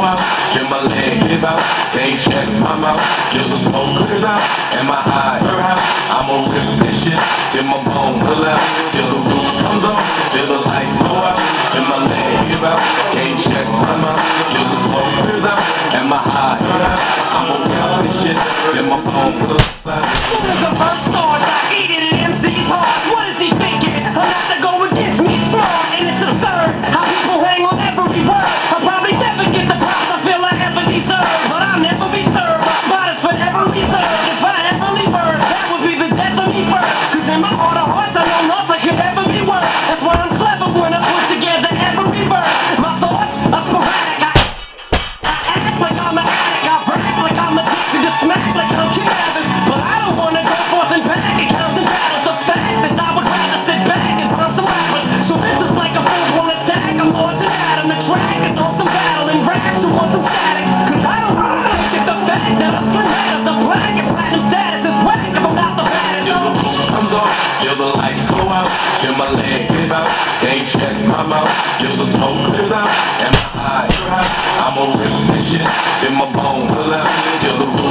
out, till my leg give out. Can't check my mouth, till the smoke clears out. And my eye her out, I'ma rip this shit till my bone pull out. Till the roof comes on, till the lights go out. Till my leg give out, can't check my mouth, till the smoke clears out. And my eye her out, I'ma rip this shit till my bone pull out. Soon as the verse starts, I eat it in MC's heart. What is he thinking? I'm not to go against me strong, and it's absurd how people hang on every word. I'll probably never get the props I feel I ever deserve, but I'll never be served. My spot is forever reserved. If I ever leave Earth, that would be the death of me first. Cause in my heart of hearts, I know nothing could ever be worse. That's why I'm clever when I put together every verse. My thoughts are sporadic. I act like I'm an addict. I rap like I'm addicted to smack like I'm cannabis. But I don't wanna go forth and back in constant battles. The fact is I would rather sit back and pump some rappers. So this is like a full-blown attack. I'm launching at him. The track is on some battle and raps who want some static. Cause I don't think that the fact that I'm slim matters. A black and platinum status is whack if I'm not the baddest. Till the roof comes on, till the lights go out, till my leg give out. Can't check my mouth, till the smoke clears out. And my eyes are out, I'ma rip this shit till my bone pull out. Till the